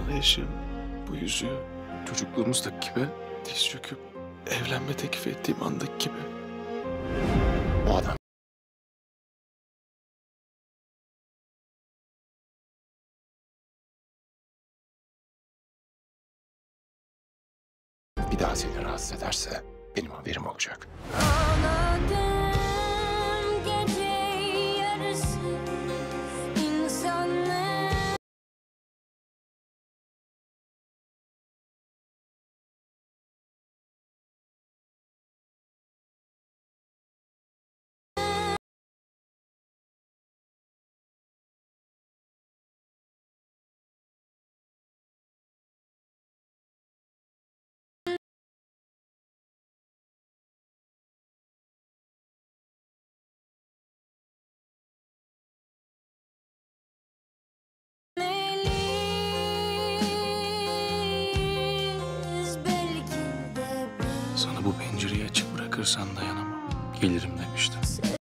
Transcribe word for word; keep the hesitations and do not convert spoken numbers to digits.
Sana yaşım, bu yüzüğü çocukluğumuzdaki gibi diz çöküp evlenme teklif ettiğim andaki gibi. O adam bir daha seni rahatsız ederse benim haberim olacak. Ağladım gece yarısı insanlar. Sana bu pencereyi açık bırakırsan dayanamam. Gelirim demiştim.